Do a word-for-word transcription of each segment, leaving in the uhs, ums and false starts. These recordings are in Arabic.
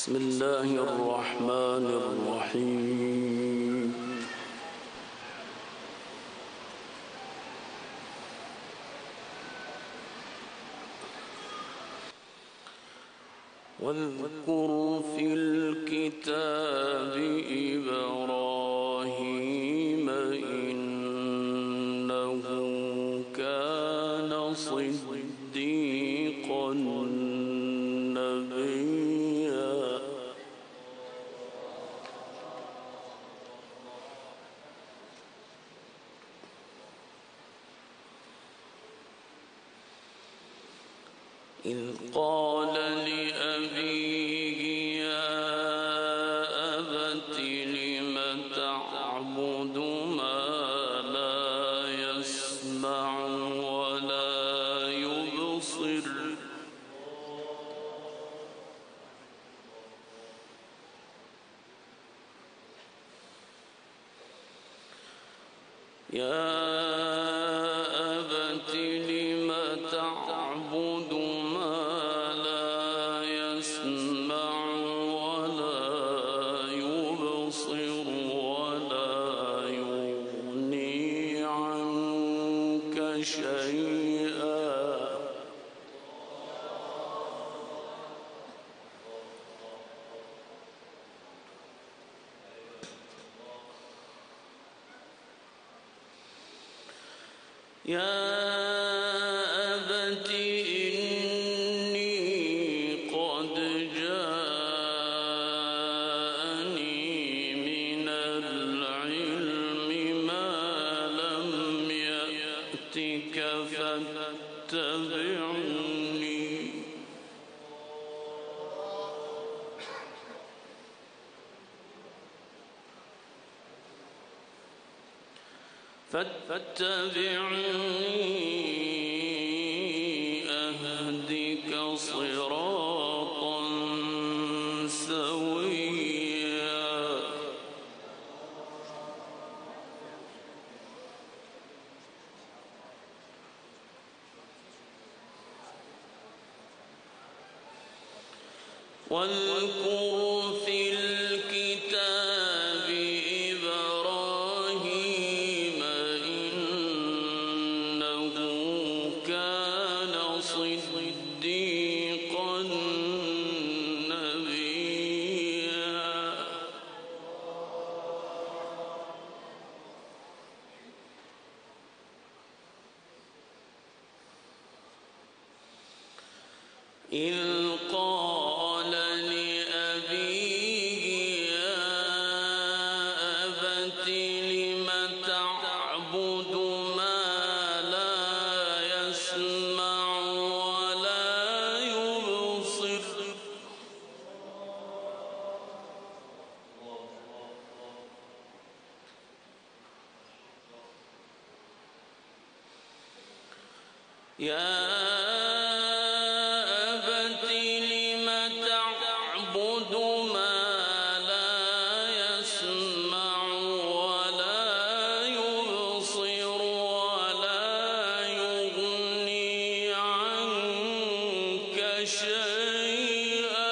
بسم الله الرحمن الرحيم. واذكر في الكتاب إبراهيم إنه كان صديقا نبيا. إذ قال لأبيه يا أبت لم تعبد ما لا يسمع ولا يبصر يا أبت لم تعبد ما لا يسمع ولا يبصر ولا يغني عنك شيئا. يا أبت إني قد جاءني من العلم ما لم يأتك فاتبعني فاتبعني أهدك صراطا سويا. واذكر في الكتاب إبراهيم إنه كان صديقا نبيا. إذ قال لأبيه يا أبت لم تعبد ما لا يسمع ولا يبصر يا أبت لم تعبد ما لا يسمع ولا يبصر ولا يغني عنك شيئا.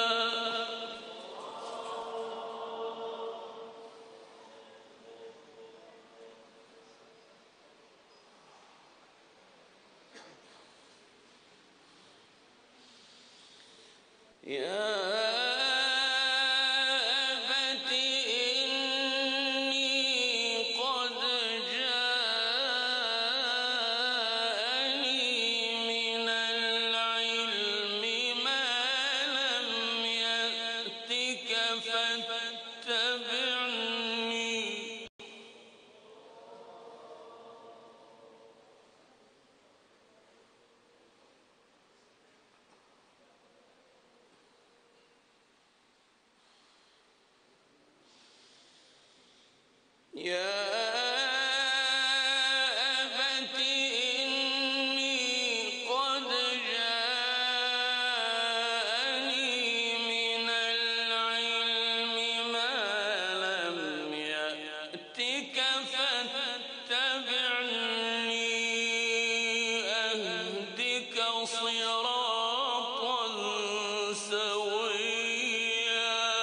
يا أبت إني قد جاءني من العلم ما لم يأتك فاتبعني يا أبت إني قد جاءني من العلم ما لم يأتك فاتبعني أهدك صراطا سويا.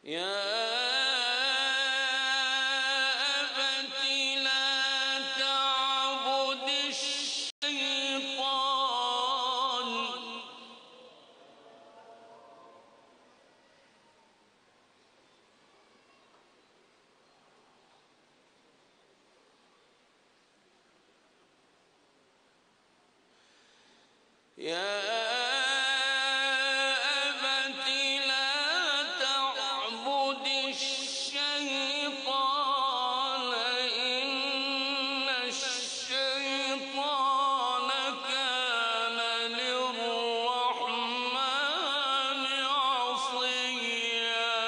يا أبت لا تعبد الشيطان يا أبت لا تعبد الشيطان إن الشيطان كان للرحمن عصيا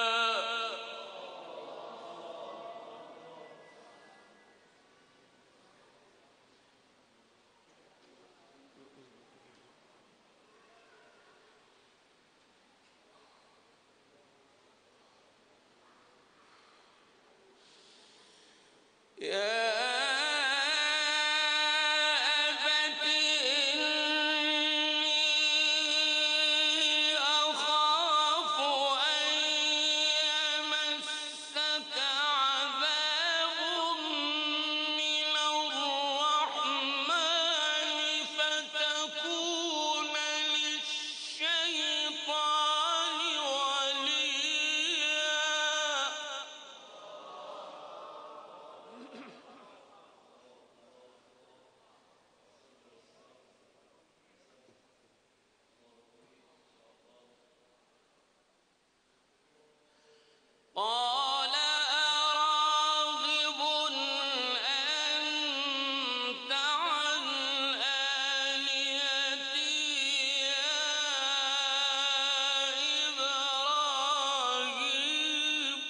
يا أبت إني أخاف أن يمسك عذاب من الرحمن فتكون للشيطان وليا قال أراغب أنت عن آلهتي يا إبراهيم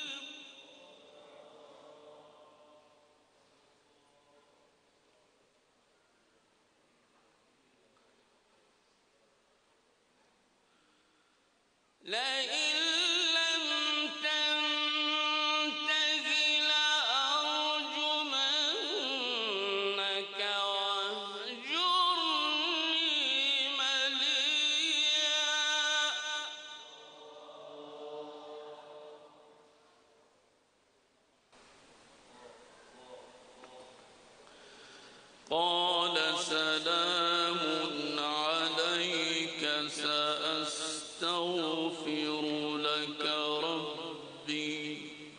لئن لم تنته لأرجمنك واهجرني مليا قال سلام عليك سأستغفر لك ربي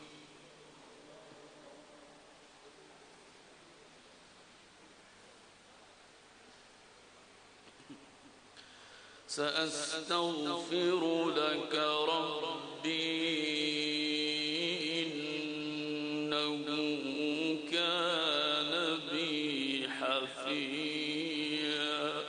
سأستغفر لك ربي إنه كان بي حفيا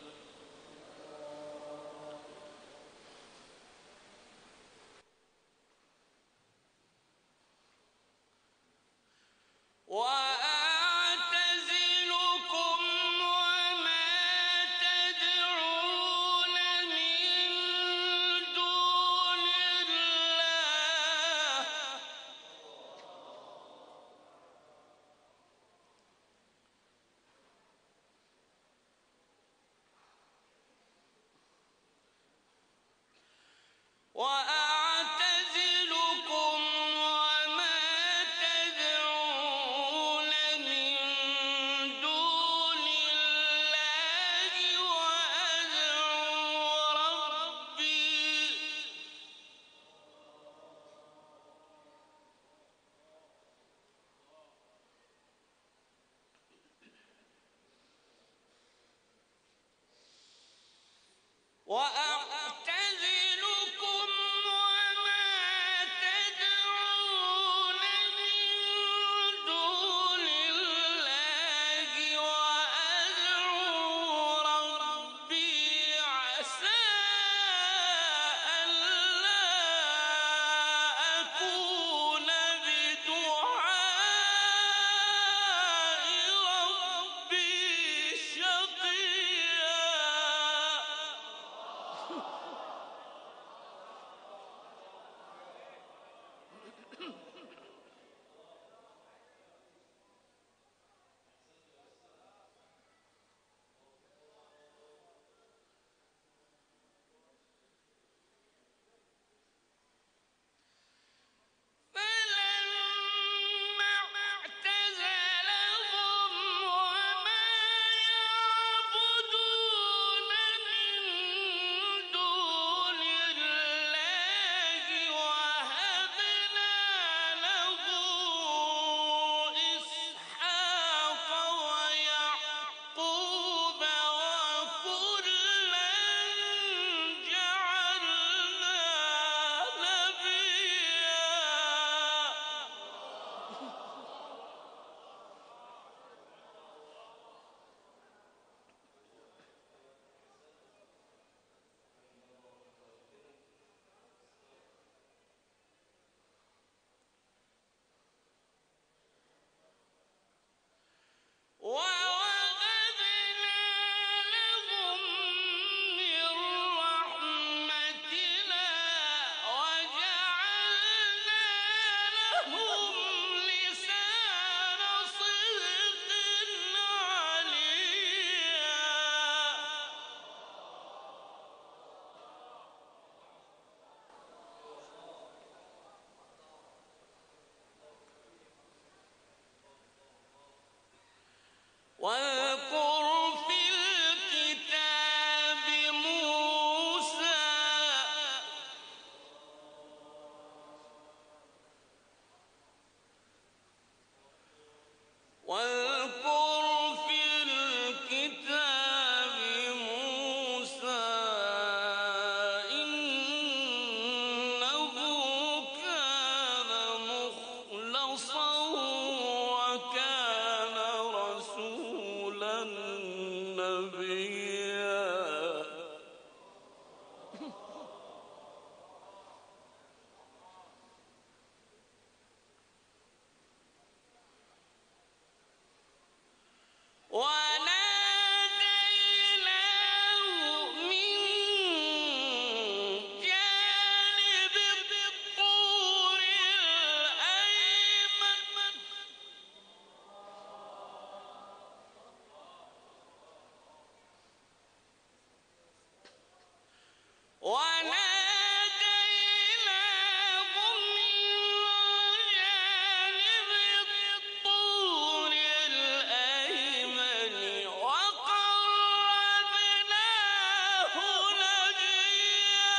وأعتزلكم وما تدعون من دون الله نبيا وناديناه من جانب الطور الأيمن وناديناه من جانب الطور الأيمن وقربناه نجيا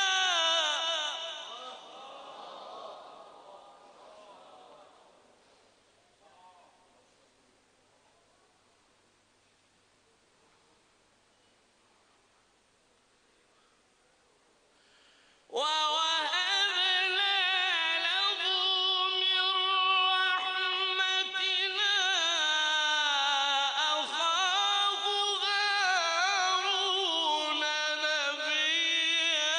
ووهبنا له من رحمتنا أخاه هارون نبيا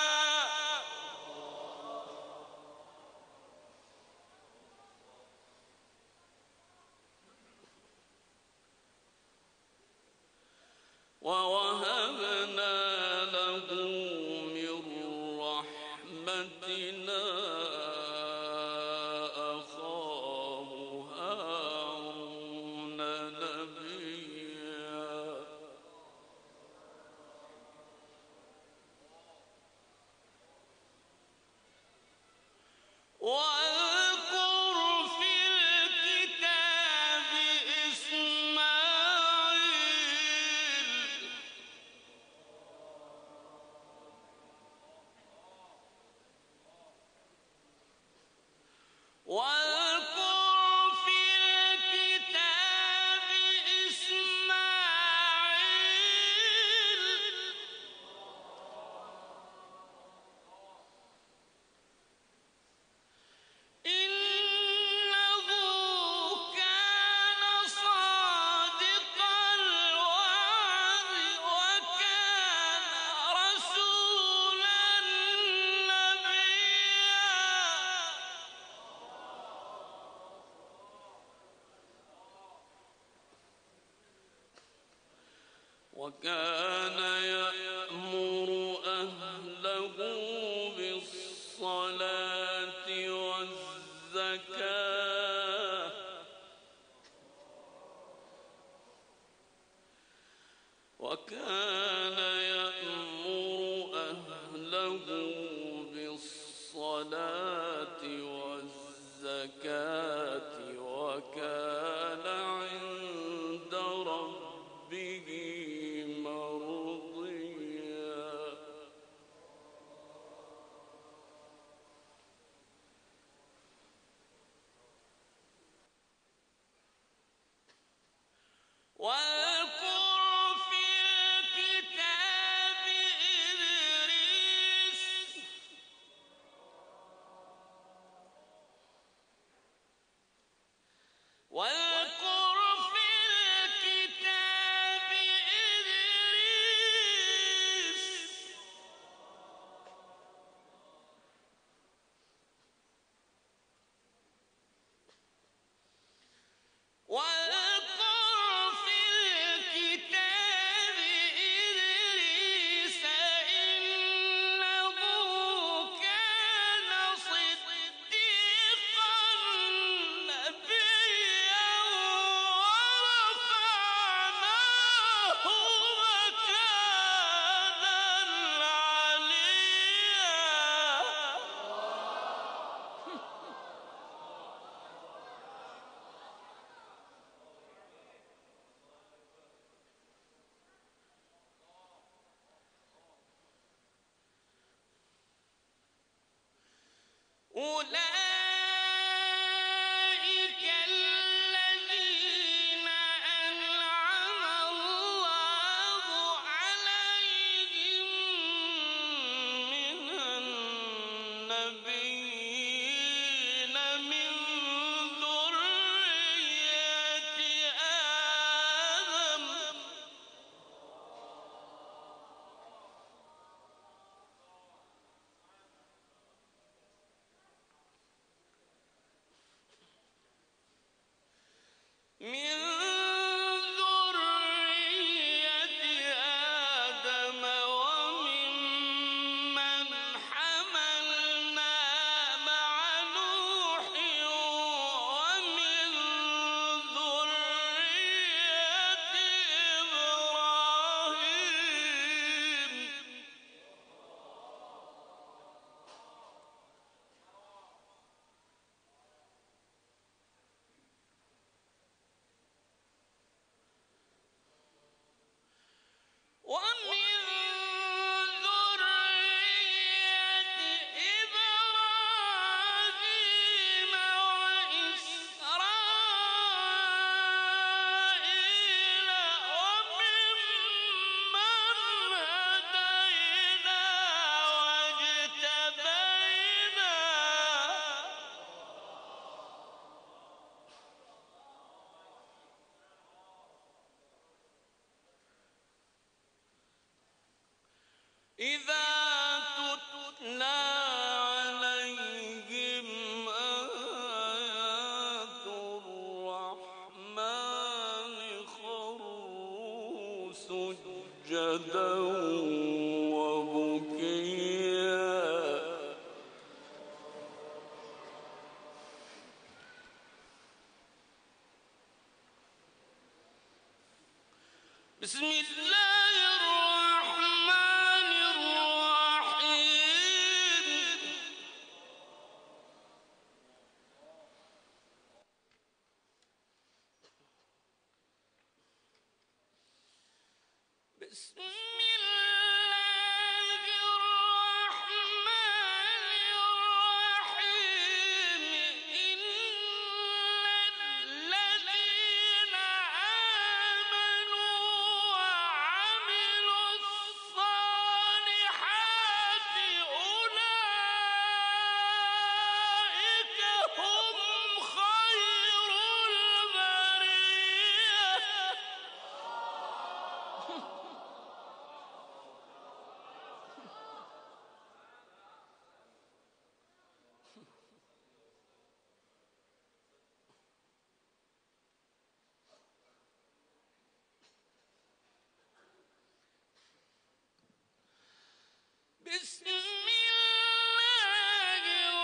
ووهبنا له من رحمتنا أخاه هارون نبيا واذكر في الكتاب إسماعيل واذكر في الكتاب إسماعيل إنه كان صادق الوعد وكان رسولا نبيا وكان يأمر أهله بالصلاة والزكاة وكان يأمر أهله بالصلاة والزكاة وكان عند ربه مرضيا واذكر في الكتاب إدريس واذكر في الكتاب إدريس واذكر في الكتاب إدريس إنه كان صديقا نبيا ورفعناه مكانا عليا أولئك الذين أنعم الله عليهم من النبيين من ذرية آدم إذا تتلى عليهم آيات الرحمن خروا سجدا وبكيا بسم الله الرحمن الرحيم بسم الله الرحمن الرحيم إن الذين آمنوا وعملوا الصالحات أولئك هم خير البرية بسم الله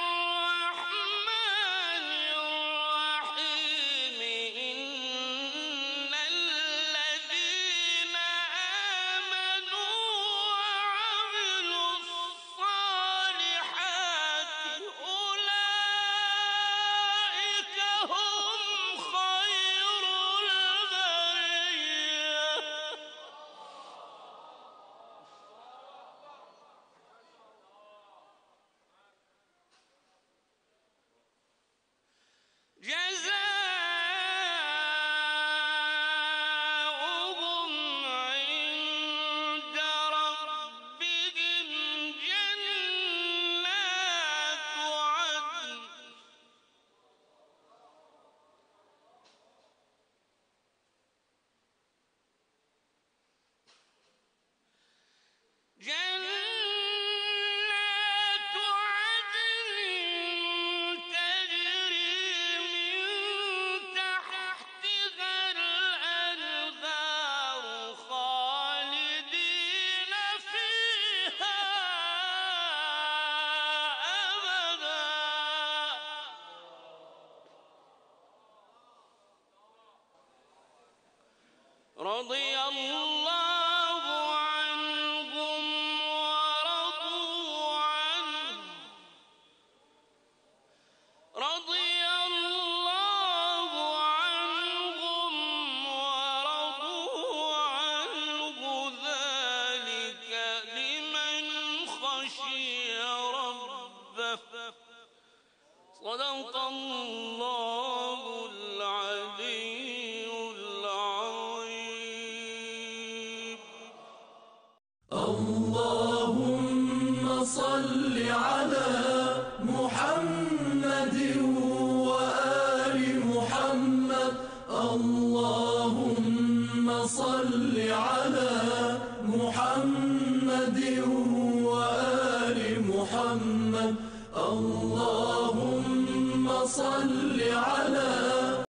الرحمن الرحيم إن الذين آمنوا وعملوا الصالحات أولئك هم خير البرية جزاؤهم عند ربهم جنات عدن جنات عدن تجري من تحتها الأنهار خالدين فيها أبدا رضي الله عنهم ورضوا عنه رضي الله عنهم ورضوا عنه ذلك لمن خشي ربه صدق الله العلي العظيم اللهم صل على محمد وآل محمد اللهم صل على محمد وآل محمد اللهم صل